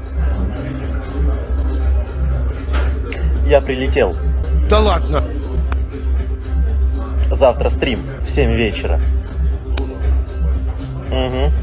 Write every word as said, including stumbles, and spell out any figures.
Я прилетел. Да ладно. Завтра стрим в семь вечера. Угу.